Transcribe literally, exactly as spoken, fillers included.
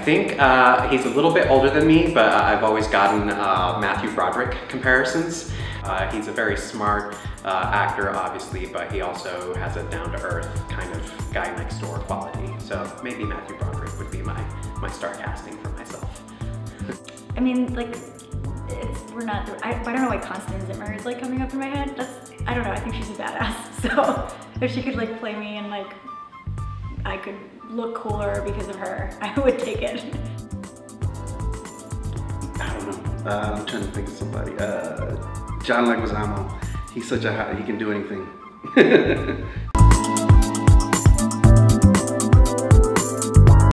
think uh, he's a little bit older than me, but uh, I've always gotten uh, Matthew Broderick comparisons. Uh, he's a very smart uh, actor, obviously, but he also has a down-to-earth kind of guy next door quality. So maybe Matthew Broderick would be my, my star casting for myself. I mean, like, it's, we're not, I, I don't know why Constance Zimmer is like coming up in my head. That's, I don't know, I think she's a badass. So if she could like play me and like, I could look cooler because of her, I would take it. I don't know, uh, I'm trying to think of somebody. Uh, John Leguizamo, he's such a hot, he can do anything.